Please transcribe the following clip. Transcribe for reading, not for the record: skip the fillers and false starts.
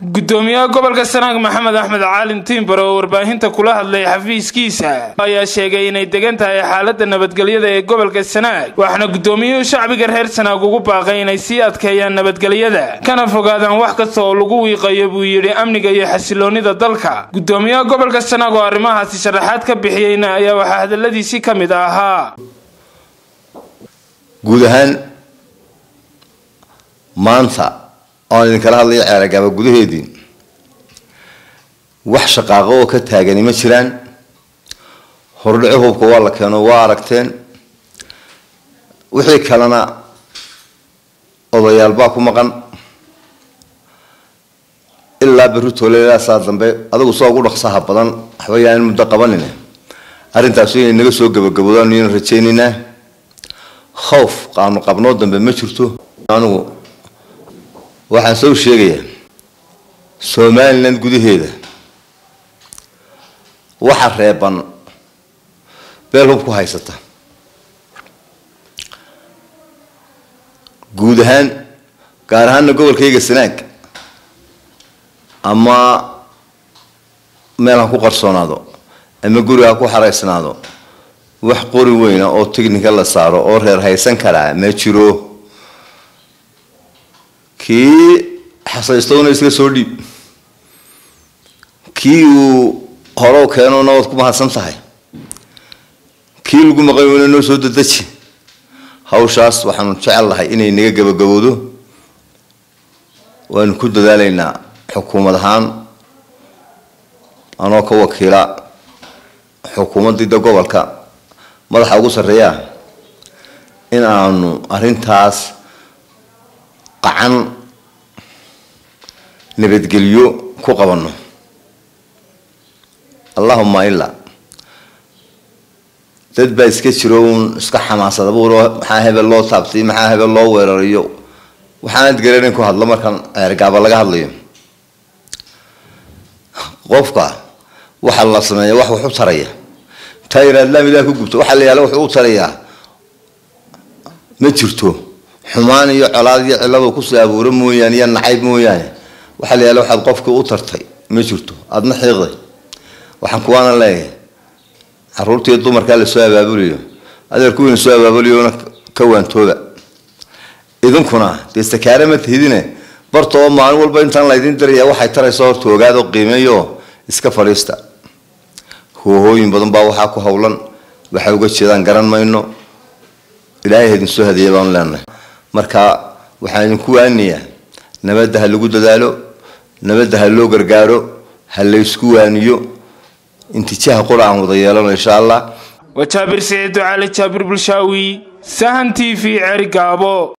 gudoomiyaha gobolka Sanaag Maxamed Axmed Caalin Timbaro oo warbaahinta kula hadlay xafiiskiisa ayaa sheegay inay degan tahay xaaladda nabadgelyada ee gobolka Sanaag waxna gudoomiyuhu shacbiga reer Sanaag ugu baaqay inay sii adkeeyaan nabadgelyada kana fogaadaan wax kasta oo lagu wiiqayo buu yiri amniga iyo xasiloonida dalka gudoomiyaha gobolka Sanaag oo arrimahaasi sharaxaad ka bixiyayna ayaa waxa hadaladiisi kamid ahaa guud ahaan maanta oo in kala hadlay ceergaba gudaheedii wax shaqaaqo oo ka taagan ma jiraan hordhici hubka waa la keeno waa aragteen wixii kalena odayaal baa ku maqan ilaa beritoolada saad dambe adigu soo ugu dhaqsaha badan waxba in muddo qabanina arintaas inay naga soo gabagabadaan in rajeynina khoof qaanu qabno dambe ma jirto anigu waxaan soo sheegayaa Soomaaliland gudaheeda waxa reeban beel hub ku haysata guud ahaan gaar ahaan gobolkayga Sanaag ama meelaha ku qarsoonaado ama guriga ku xareysnaado wax qori weyn oo technical la saaro oo reer haysan kara ma jiro kii xasaystoona iska soo dhib kii uu horo keeno nabad ku mahadsan tahay kii lagu maqayo inuu soo dadaji hawshaas waxaan jecel lahay inay naga gabagaboodo waan ku dadaalaynaa xukuumad ahaan anoo ka wakiila xukuumadda gobolka madaxa ugu sareeya in aanu arintaas qacan nabadgelyo ku qabano Allahumma illa dad baa iska jiroon iska xamaasada buuro maxaa hebel loo taabtay maxaa hebel loo weerariyo waxaan gareerin ku hadlo markan ceergaba laga hadlayo qofka waxa la sameeyo wax wuxuu taraya tayraad la mid ah ku gubto waxa la yaalo wuxuu taraya ma jirto xumaan iyo colaad iyo cilado ku soo abuuro mooyaan iyo nacayb mooyaan waxa la yaalo waxa qofka u tartay ma jirto adna xiiqday waxaan kuwana leeyahay caruurtii dumarka la soo abaabuliyo adeerku in soo abaabuliyo ka waantooda idinkuna deestakaare ma tidine bartoo maalin walba intaan la idin dariya waxay tarayso horta ogaado qiimeeyo iska fariista hooyooyin badan baa waxa ku hawlan waxa uga jeedaan garan mayno ilaahay idin soo hadiyay baan leenahay marka waxaan ku waaniyaa nabadda lagu dadaalo nabadda loo gargaaro hal la isku waaniyo intijaha quraan wada yeelano insha Allah وجابر سعيد علي جابر بالشاوي سهن TV عرقابو